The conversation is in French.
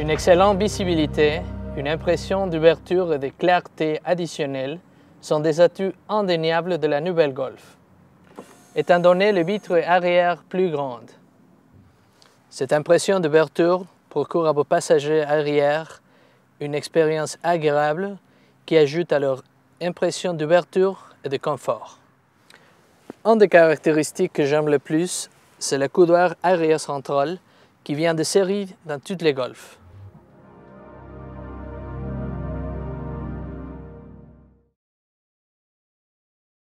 Une excellente visibilité, une impression d'ouverture et de clarté additionnelle sont des atouts indéniables de la nouvelle Golf, étant donné les vitres arrière plus grandes. Cette impression d'ouverture procure à vos passagers arrière une expérience agréable qui ajoute à leur impression d'ouverture et de confort. Une des caractéristiques que j'aime le plus, c'est le coudoir arrière central qui vient de série dans toutes les Golf.